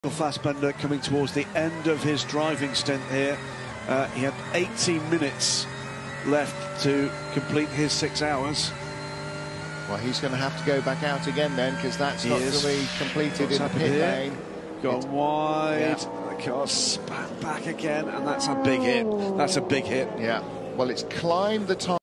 Fassbender coming towards the end of his driving stint here. He had 18 minutes left to complete his 6 hours. Well, he's going to have to go back out again then, because that's not going to be completed in the pit lane. Gone wide. The car spat back again, and that's a big hit. That's a big hit. Yeah. Well, it's climbed the time.